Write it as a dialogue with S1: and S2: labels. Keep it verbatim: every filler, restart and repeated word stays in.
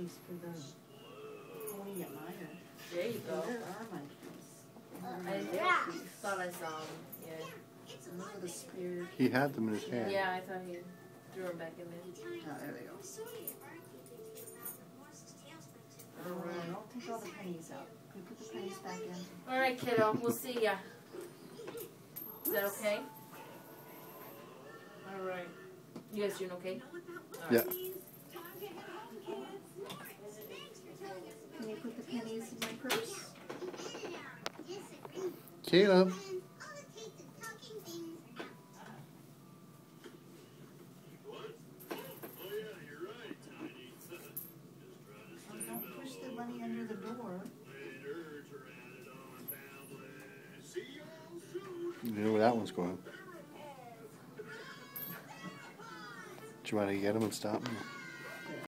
S1: keys for the pony at Meyer.
S2: There you go.
S1: Where are my keys?
S2: I thought I saw them. Yeah.
S1: Those are the spare.
S3: He had them in his hand.
S2: Yeah, I thought he threw them back in there.
S1: Oh, there they go.
S2: Alright.
S1: Don't take all the pennies out. Can you put the pennies back in?
S2: Alright, kiddo. We'll see ya. Is that okay? Alright. You guys doing okay? All
S3: Yeah.
S2: right.
S1: Can you put the pennies in my purse?
S3: Caleb.
S1: Money under the door.
S3: You know where that one's going. Do you want to get him and stop him?